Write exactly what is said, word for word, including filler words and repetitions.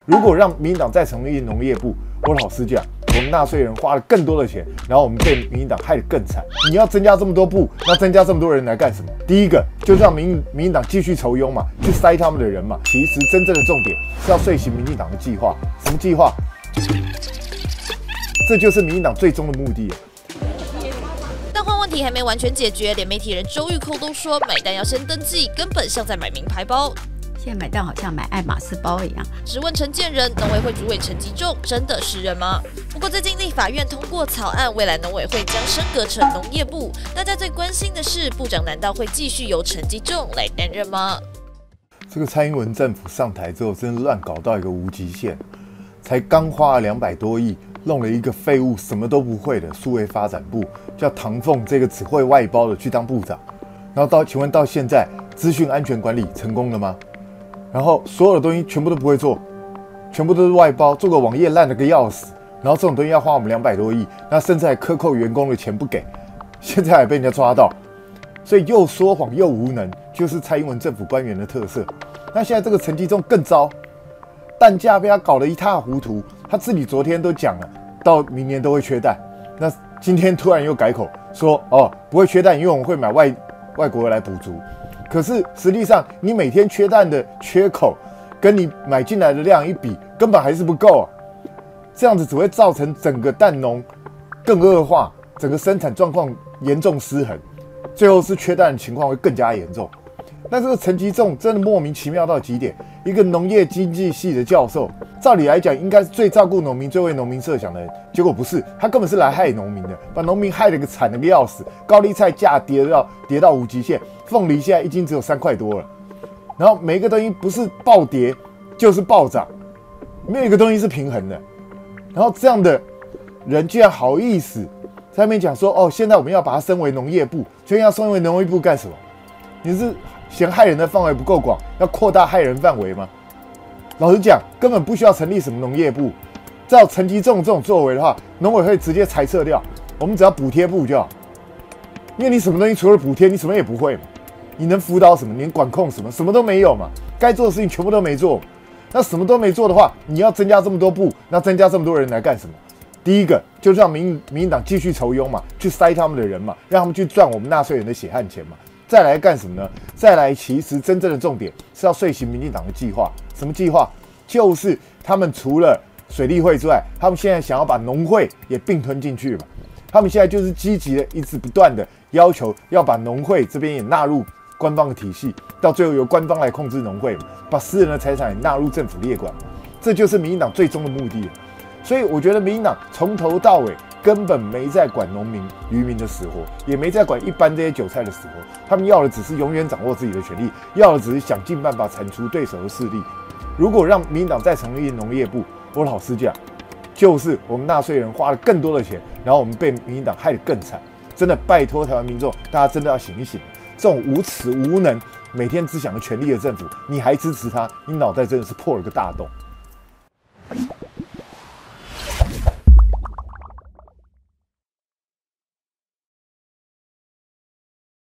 如果让民进党再成立农业部，我老实讲，我们纳税人花了更多的钱，然后我们被民进党害得更惨。你要增加这么多部，那增加这么多人来干什么？第一个就是让民民进党继续酬庸嘛，去塞他们的人嘛。其实真正的重点是要遂行民进党的计划。什么计划？这就是民进党最终的目的。 蛋荒问题还没完全解决，连媒体人周玉蔻都说，买蛋要先登记，根本像在买名牌包。 现在买蛋好像买爱马仕包一样。 质问陈建仁，农委会主委陈吉仲真的是人吗？不过最近立法院通过草案，未来农委会将升格成农业部。大家最关心的是，部长难道会继续由陈吉仲来担任吗？ 这个蔡英文政府上台之后，真的乱搞到一个无极限，才刚花了两百多亿。 弄了一个废物什么都不会的数位发展部，叫唐凤这个只会外包的去当部长，然后到请问到现在资讯安全管理成功了吗？然后所有的东西全部都不会做，全部都是外包，做个网页烂了个要死，然后这种东西要花我们两百多亿，那甚至还克扣员工的钱不给，现在还被人家抓到，所以又说谎又无能，就是蔡英文政府官员的特色。那现在这个陈吉仲更糟。 蛋价被他搞得一塌糊涂，他自己昨天都讲了，到明年都会缺蛋。那今天突然又改口说，哦，不会缺蛋，因为我们会买外外国来补足。可是实际上，你每天缺蛋的缺口，跟你买进来的量一比，根本还是不够啊。这样子只会造成整个蛋农更恶化，整个生产状况严重失衡，最后是缺蛋的情况会更加严重。 那这个陈吉仲真的莫名其妙到极点，一个农业经济系的教授，照理来讲应该是最照顾农民、最为农民设想的人，结果不是，他根本是来害农民的，把农民害了个惨了个要死。高丽菜价跌到跌到无极限，凤梨现在一斤只有三块多了，然后每一个东西不是暴跌就是暴涨，没有一个东西是平衡的。然后这样的人居然好意思在那边讲说，哦，现在我们要把它升为农业部，究竟要升为农业部干什么？你是？ 嫌害人的范围不够广，要扩大害人范围吗？老实讲，根本不需要成立什么农业部。照陈吉仲这种作为的话，农委会直接裁撤掉，我们只要补贴部就好。因为你什么东西除了补贴，你什么也不会嘛。你能辅导什么？你能管控什么？什么都没有嘛。该做的事情全部都没做。那什么都没做的话，你要增加这么多部，那增加这么多人来干什么？第一个就是让民民进党继续酬庸嘛，去塞他们的人嘛，让他们去赚我们纳税人的血汗钱嘛。 再来干什么呢？再来，其实真正的重点是要遂行民进党的计划。什么计划？就是他们除了水利会之外，他们现在想要把农会也并吞进去嘛。他们现在就是积极的，一直不断的要求要把农会这边也纳入官方的体系，到最后由官方来控制农会嘛，把私人的财产也纳入政府列管，这就是民进党最终的目的。所以我觉得民进党从头到尾。 根本没在管农民、渔民的死活，也没在管一般这些韭菜的死活。他们要的只是永远掌握自己的权利，要的只是想尽办法铲除对手的势力。如果让民进党再成立农业部，我老实讲，就是我们纳税人花了更多的钱，然后我们被民进党害得更惨。真的，拜托台湾民众，大家真的要醒一醒！这种无耻无能、每天只想着权力的政府，你还支持他，你脑袋真的是破了个大洞。